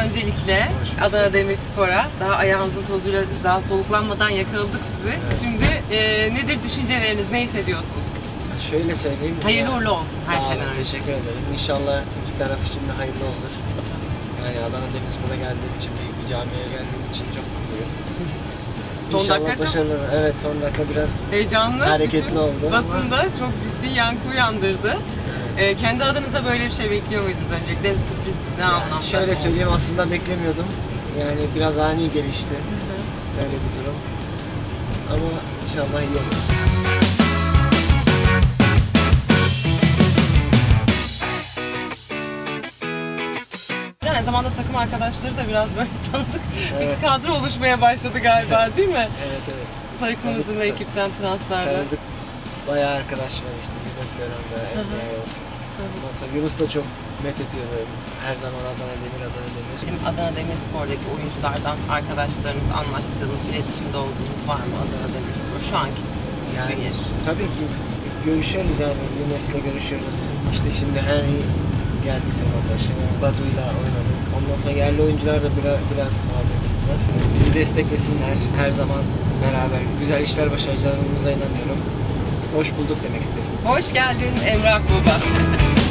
öncelikle Adana Demirspor'a. Daha ayağınızın tozuyla daha soluklanmadan yakaladık sizi. Evet. Şimdi nedir düşünceleriniz, ne hissediyorsunuz? Şöyle söyleyeyim. Hayırlı uğurlu olsun her Sağ olun, şeyden önce. teşekkür ederim. İnşallah iki taraf için de hayırlı olur. Yani Adana Demirspor'a geldiğim için, büyük bir camiye geldiğim için çok mutluyum. Son İnşallah dakika çok başarılı. Evet, son dakika biraz heyecanlı. hareketli Bütün oldu. basında çok ciddi yankı uyandırdı. Kendi adınıza böyle bir şey bekliyor muydunuz öncelikle? Sürpriz ne Yani anlamda? şöyle söyleyeyim, aslında beklemiyordum. Yani biraz ani gelişti. Böyle bir durum. Ama inşallah iyi olur. Aynı zamanda takım arkadaşları da biraz böyle tanıdık Evet. bir kadro oluşmaya başladı galiba, değil mi? Evet, evet. Sarı Kırmızı'nın Tanıdık. ekipten transferler. Tanıdık bayağı arkadaş var işte. Yunus Beran'da, Emre olsun. Ondan sonra Yunus da çok methediyordu. Her zaman Adana Demir, Adana Demir. Şimdi Adana Demirspor'daki oyunculardan arkadaşlarınız, anlaştığınız, iletişimde olduğunuz var mı Adana Demirspor şu anki Yani bünyesi? tabii ki görüşüyoruz yani. Yunus'la görüşüyoruz. İşte şimdi Henry geldi sezon başı. Badu'yla oynadık. Ondan sonra yerli oyuncular da biraz muhabbetimiz var. Bizi desteklesinler. Her zaman beraber güzel işler başaracağımıza inanıyorum. Hoş bulduk demek isterim. Hoş geldin Emre Akbaba.